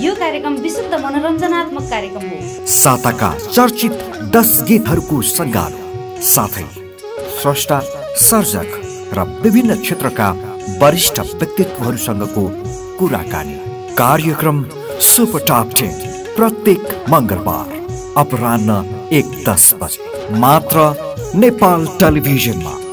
यो कार्यक्रम विशुद्ध मनोरञ्जनात्मक कार्यक्रम हो। साताका चर्चित 10 गीतहरूको सङ्गालो साथै स्रष्टा, सर्जक र विभिन्न क्षेत्रका वरिष्ठ व्यक्तित्वहरूसँगको कुराकानी। कार्यक्रम सुपर टप 10 प्रत्येक मङ्गलबार अपराह्न 1:10 बजे मात्र नेपाल टेलिभिजनमा।